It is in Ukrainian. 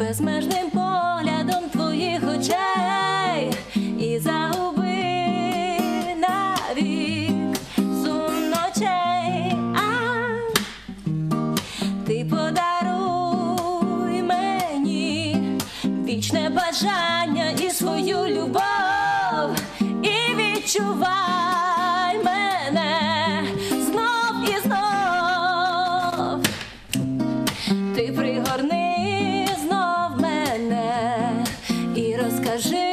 безмежним поглядом твоїх очей і загуби навік сум ночей. Ти подаруй мені вічне бажання і свою любов, і відчувай мене знов і знов. Ти пригорни знов мене і розкажи